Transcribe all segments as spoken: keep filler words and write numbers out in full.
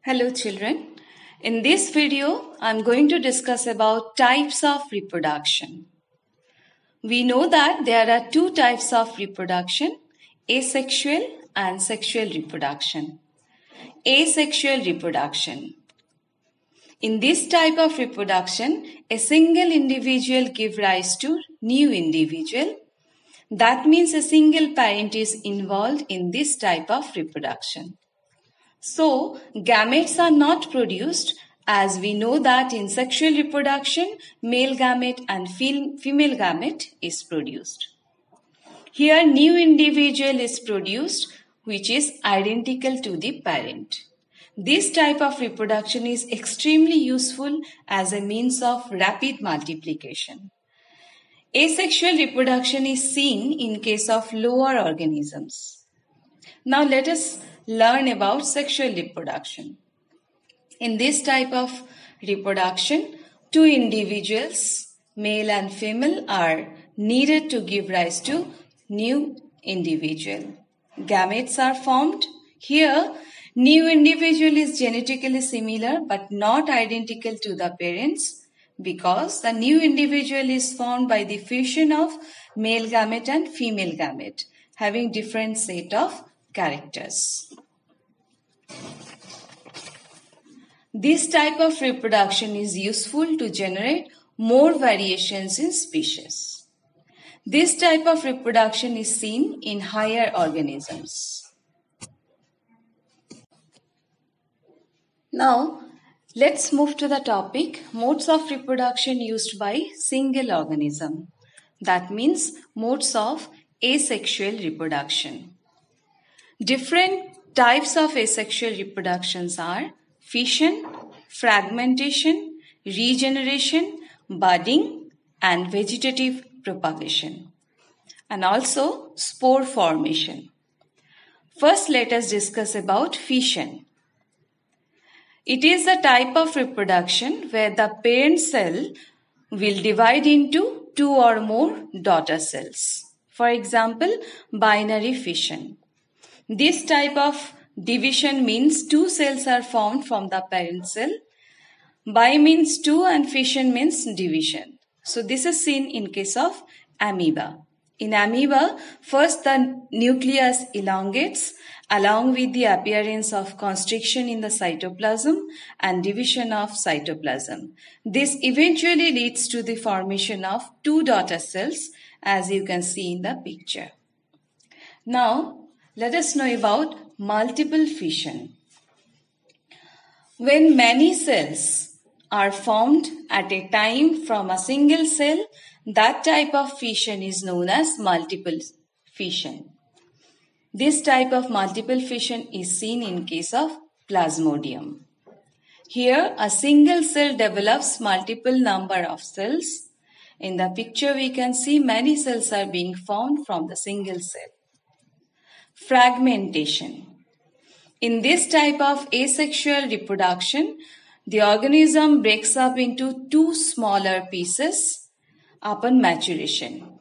Hello children. In this video, I'm going to discuss about types of reproduction. We know that there are two types of reproduction, asexual and sexual reproduction. Asexual reproduction. In this type of reproduction, a single individual gives rise to new individual. That means a single parent is involved in this type of reproduction. So, gametes are not produced, as we know that in sexual reproduction, male gamete and female gamete is produced. Here, new individual is produced, which is identical to the parent. This type of reproduction is extremely useful as a means of rapid multiplication. Asexual reproduction is seen in case of lower organisms. Now, let us learn about sexual reproduction. In this type of reproduction, two individuals, male and female, are needed to give rise to new individual. Gametes are formed. Here, new individual is genetically similar but not identical to the parents because the new individual is formed by the fusion of male gamete and female gamete, having different set of characters. This type of reproduction is useful to generate more variations in species. This type of reproduction is seen in higher organisms. Now, let's move to the topic modes of reproduction used by single organism. That means modes of asexual reproduction. Different types of asexual reproductions are fission, fragmentation, regeneration, budding, and vegetative propagation, and also spore formation. First, let us discuss about fission. It is a type of reproduction where the parent cell will divide into two or more daughter cells. For example, binary fission. This type of division means two cells are formed from the parent cell. Bi means two and fission means division. So this is seen in case of amoeba. In amoeba, first the nucleus elongates along with the appearance of constriction in the cytoplasm and division of cytoplasm. This eventually leads to the formation of two daughter cells, as you can see in the picture. Now, let us know about multiple fission. When many cells are formed at a time from a single cell, that type of fission is known as multiple fission. This type of multiple fission is seen in case of Plasmodium. Here, a single cell develops multiple number of cells. In the picture, we can see many cells are being formed from the single cell. Fragmentation. In this type of asexual reproduction, the organism breaks up into two smaller pieces upon maturation.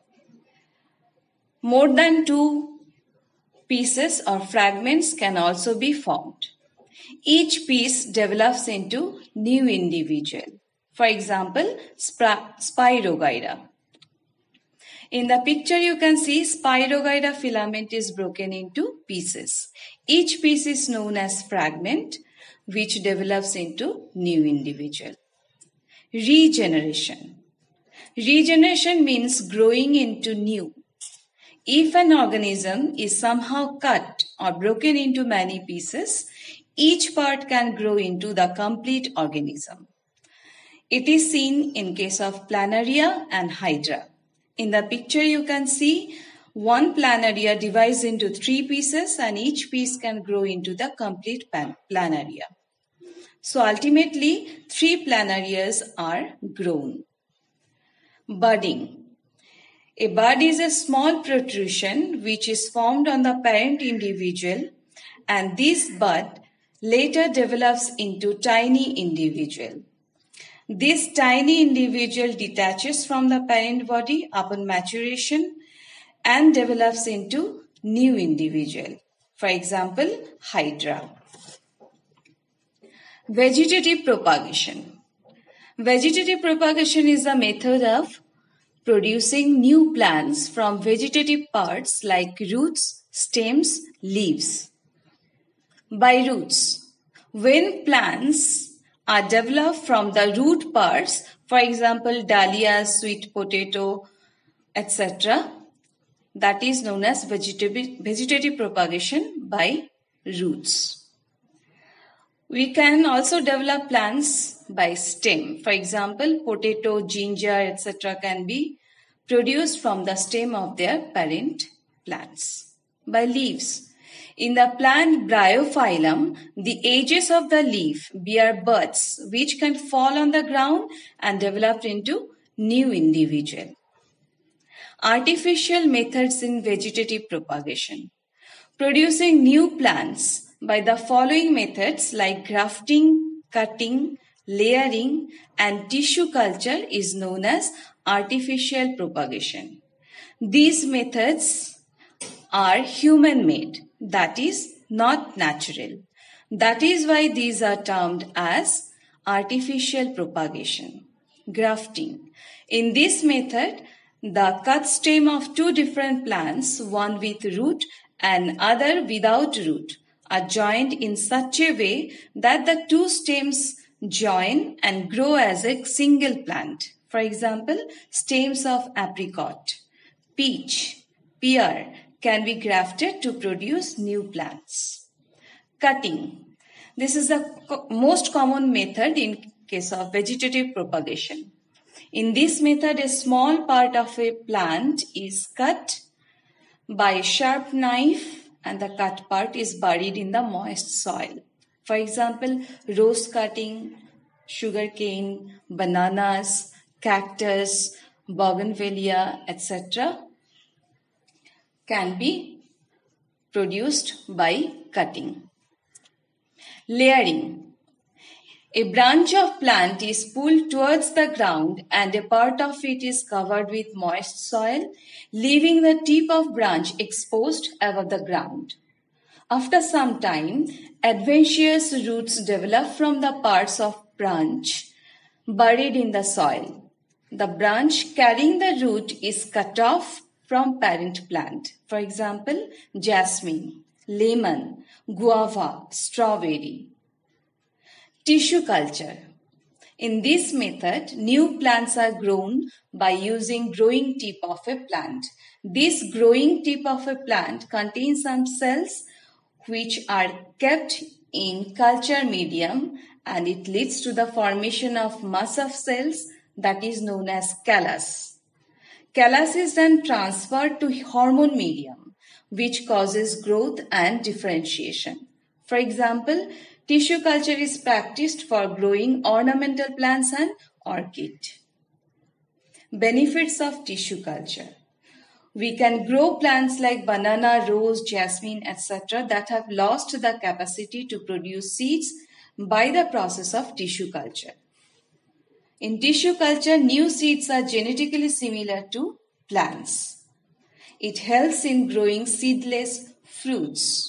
More than two pieces or fragments can also be formed. Each piece develops into new individual. For example, Spirogyra. In the picture, you can see Spirogyra filament is broken into pieces. Each piece is known as fragment, which develops into new individual. Regeneration. Regeneration means growing into new. If an organism is somehow cut or broken into many pieces, each part can grow into the complete organism. It is seen in case of Planaria and Hydra. In the picture, you can see one planaria divides into three pieces and each piece can grow into the complete planaria. So ultimately, three planarias are grown. Budding. A bud is a small protrusion which is formed on the parent individual, and this bud later develops into tiny individual. This tiny individual detaches from the parent body upon maturation and develops into new individual. For example, Hydra. Vegetative propagation. Vegetative propagation is a method of producing new plants from vegetative parts like roots, stems, leaves. By roots, when plants are developed from the root parts, for example, dahlias, sweet potato, et cetera, that is known as vegetative, vegetative propagation by roots. We can also develop plants by stem. For example, potato, ginger, et cetera can be produced from the stem of their parent plants. By leaves. In the plant Bryophyllum, the edges of the leaf bear buds which can fall on the ground and develop into new individual. Artificial methods in vegetative propagation. Producing new plants by the following methods like grafting, cutting, layering, and tissue culture is known as artificial propagation. These methods are human-made, that is, not natural. That is why these are termed as artificial propagation. Grafting. In this method, the cut stem of two different plants, one with root and other without root, are joined in such a way that the two stems join and grow as a single plant. For example, stems of apricot, peach, pear can be grafted to produce new plants. Cutting. This is the co- most common method in case of vegetative propagation. In this method, a small part of a plant is cut by a sharp knife and the cut part is buried in the moist soil. For example, rose cutting, sugarcane, bananas, cactus, bougainvillea, et cetera can be produced by cutting. Layering. A branch of plant is pulled towards the ground and a part of it is covered with moist soil, leaving the tip of branch exposed above the ground. After some time, adventitious roots develop from the parts of branch buried in the soil. The branch carrying the root is cut off from parent plant. For example, jasmine, lemon, guava, strawberry. Tissue culture. In this method, new plants are grown by using growing tip of a plant. This growing tip of a plant contains some cells which are kept in culture medium and it leads to the formation of mass of cells that is known as callus. Callus is then transferred to hormone medium which causes growth and differentiation. For example, tissue culture is practiced for growing ornamental plants and orchid. Benefits of tissue culture. We can grow plants like banana, rose, jasmine, et cetera that have lost the capacity to produce seeds by the process of tissue culture. In tissue culture, new seeds are genetically similar to plants. It helps in growing seedless fruits.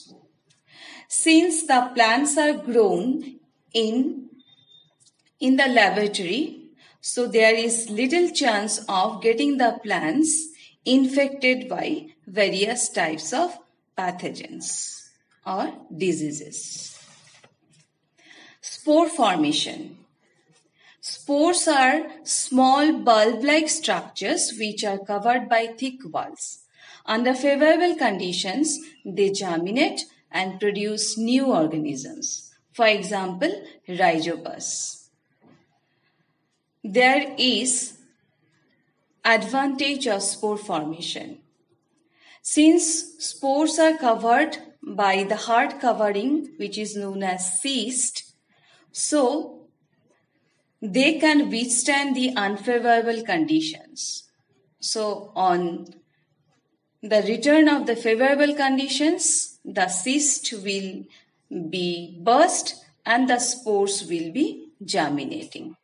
Since the plants are grown in, in the laboratory, so there is little chance of getting the plants infected by various types of pathogens or diseases. Spore formation. Spores are small bulb-like structures which are covered by thick walls. Under favorable conditions, they germinate and produce new organisms. For example, rhizopus. There is advantage of spore formation. Since spores are covered by the hard covering which is known as cyst, so they can withstand the unfavorable conditions. So on the return of the favorable conditions, the cyst will be burst and the spores will be germinating.